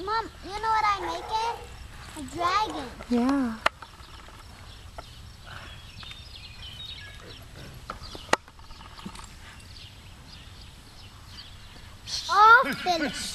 Mom, you know what I'm making? A dragon. Yeah. All finished.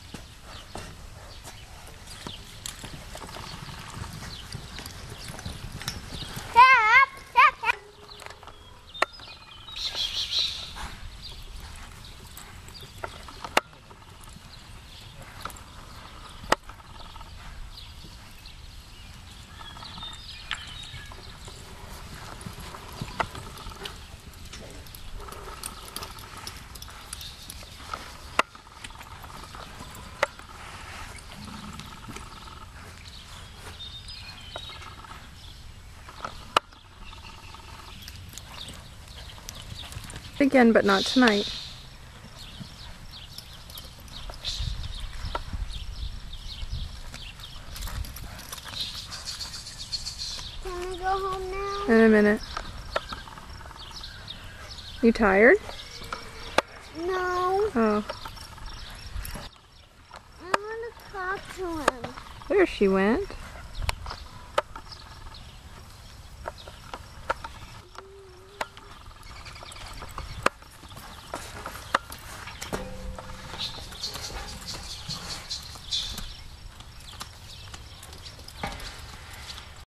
Again, but not tonight. Can we go home now? In a minute. You tired? No. Oh. I want to talk to him. There she went.